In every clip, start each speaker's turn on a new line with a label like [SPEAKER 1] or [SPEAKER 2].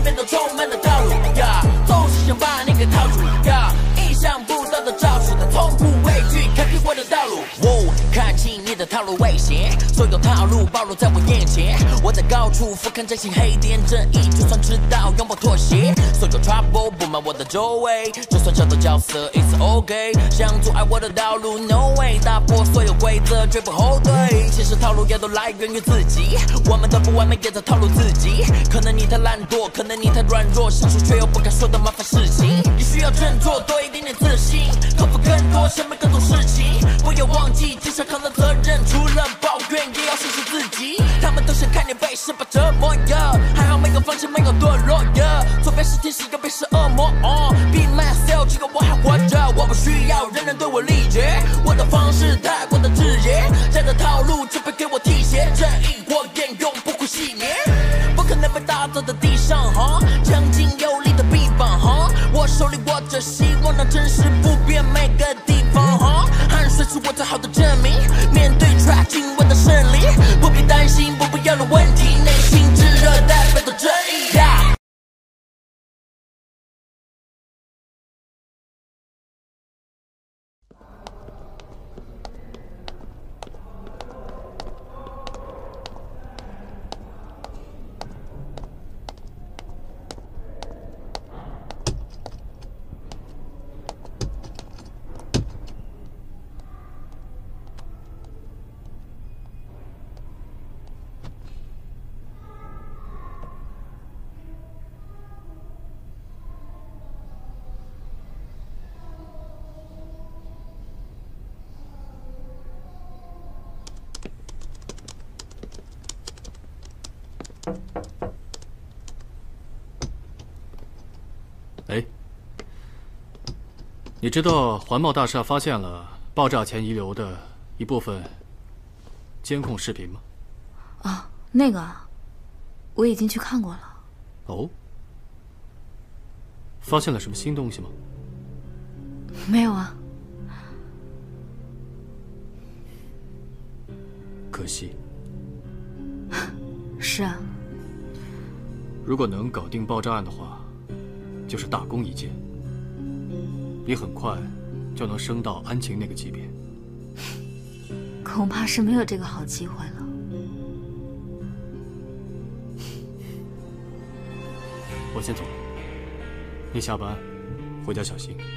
[SPEAKER 1] 边都充满了套路呀，总是想把你给套住呀，意想不到的招数，但从不畏惧开辟我的道路。看清你的套路危险，所有套路暴露在我眼前。我在高处俯瞰这些黑点，正义就算迟到，永不妥协。所有 trouble 布满我的周围，就算找到角色 ，it's okay。想阻碍我的道路 ，no way。打破所有规则，绝不后退。其实套路也都来源于自己，我们的不完美也在套路自己。可能你太懒惰，可能你太软弱，想说却又不敢说的麻烦事情。你需要振作，多一点点自信，克服更多，审美更多事情。不要忘记，肩上扛的责任，除了抱怨，也要审视自己。他们都想看你被施暴折磨呀，还好没有放弃，没有堕落呀。左边是天使，右边是恶魔。Be myself， 只有我还活着，我不需要人人对我理解。我的方式太过的直接，这的套路只配给我提携。正义火焰永不会熄灭，不可能被打倒在地上。强劲有力的臂膀，我手里握着希望，让真实不变每个地方。汗水是我最好的证明，面对 track 今晚的胜利，不必担心不必要的问题，内心炙热代表着正义。
[SPEAKER 2] 哎，你知道环贸大厦发现了爆炸前遗留的一部分监控视频吗？
[SPEAKER 3] 啊，那个啊，我已经去看过了。
[SPEAKER 2] 哦，发现了什么新东西吗？
[SPEAKER 3] 没有啊。
[SPEAKER 2] 可惜。
[SPEAKER 3] 是啊。
[SPEAKER 2] 如果能搞定爆炸案的话，就是大功一件。你很快就能升到安晴那个级别。
[SPEAKER 3] 恐怕是没有这个好机会了。
[SPEAKER 2] 我先走了，你下班回家小心。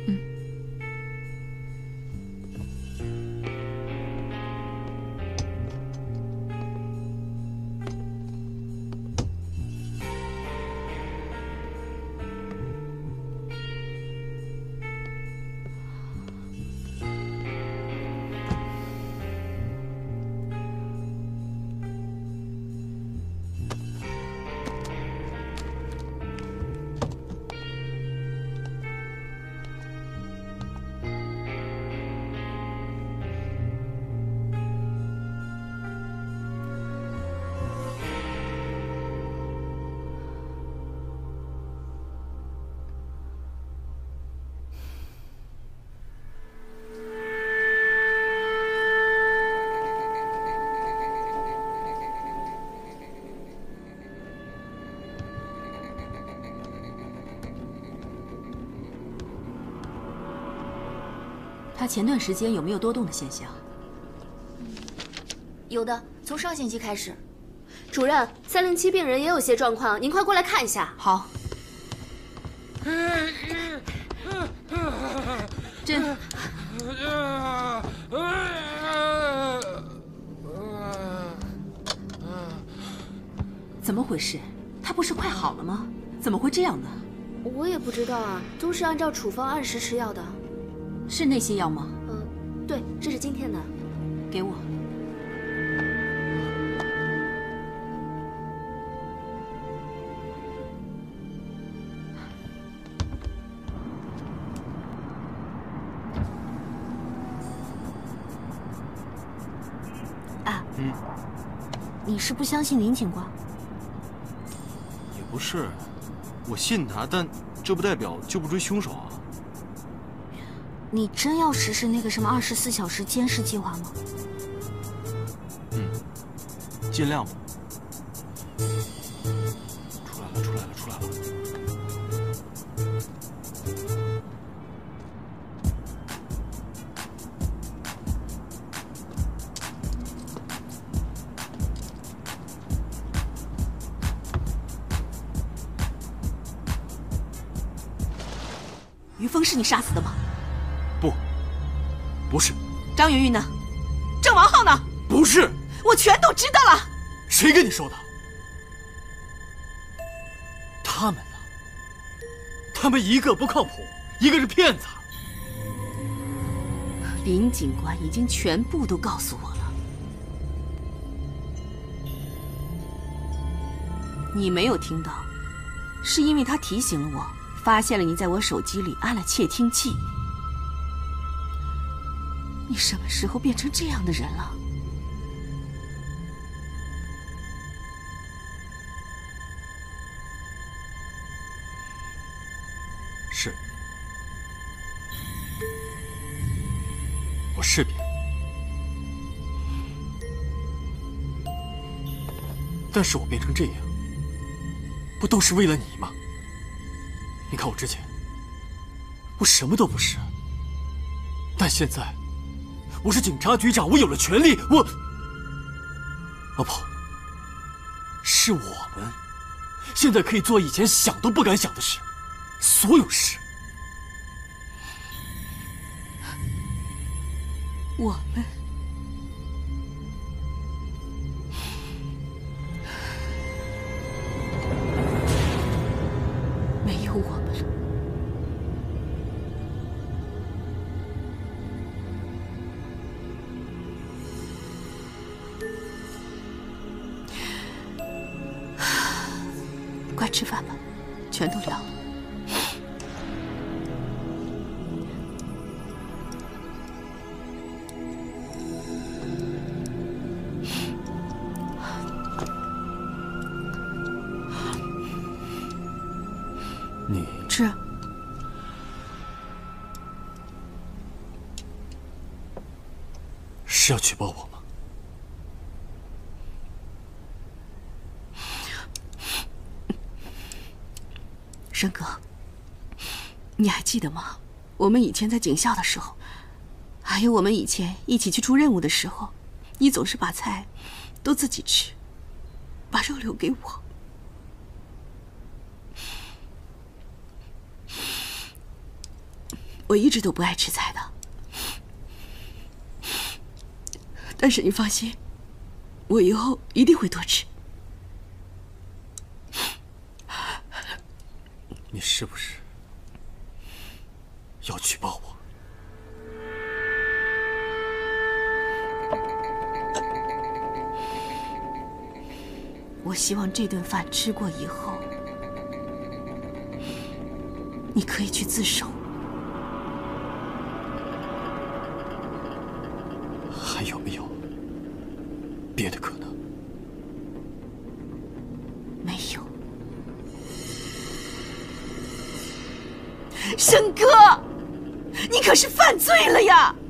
[SPEAKER 4] 他前段时间有没有多动的现象？
[SPEAKER 5] 有的，从上星期开始。主任，307病人也有些状况，您快过来看一下。
[SPEAKER 4] 好。朕。怎么回事？他不是快好了吗？怎么会这样呢？
[SPEAKER 5] 我也不知道啊，都是按照处方按时吃药的。
[SPEAKER 4] 是那些药吗？
[SPEAKER 5] 对，这是今天的。
[SPEAKER 4] 给我。
[SPEAKER 5] 啊，你是不相信林警官？
[SPEAKER 6] 也不是，我信他，但这不代表就不追凶手啊。
[SPEAKER 5] 你真要实施那个什么24小时监视计划吗？
[SPEAKER 6] 尽量吧。出来了，出来了，出来了！
[SPEAKER 4] 于峰是你杀死的吗？
[SPEAKER 2] 不是。
[SPEAKER 4] 张云云呢？郑王浩呢？
[SPEAKER 2] 不是。
[SPEAKER 4] 我全都知道了。
[SPEAKER 2] 谁跟你说的？他们呢？他们一个不靠谱，一个是骗子。
[SPEAKER 4] 林警官已经全部都告诉我了。你没有听到，是因为他提醒了我，发现了你在我手机里安了窃听器。你什么时候变成这样的人了？
[SPEAKER 2] 是，我是变，但是我变成这样，不都是为了你吗？你看我之前，我什么都不是，但现在。我是警察局长，我有了权利，我……哦不，是我们现在可以做以前想都不敢想的事，所有事。
[SPEAKER 4] 我们没有我们了。快吃饭吧，全都凉了。
[SPEAKER 2] 你
[SPEAKER 4] 吃。
[SPEAKER 2] 是要举报我吗？
[SPEAKER 4] 申哥，你还记得吗？我们以前在警校的时候，还有我们以前一起去出任务的时候，你总是把菜都自己吃，把肉留给我。我一直都不爱吃菜的，但是你放心，我以后一定会多吃。
[SPEAKER 2] 你是不是要举报我？
[SPEAKER 4] 我希望这顿饭吃过以后，你可以去自首。
[SPEAKER 2] 还有没有别的可能？
[SPEAKER 4] 没有。申哥，你可是犯罪了呀！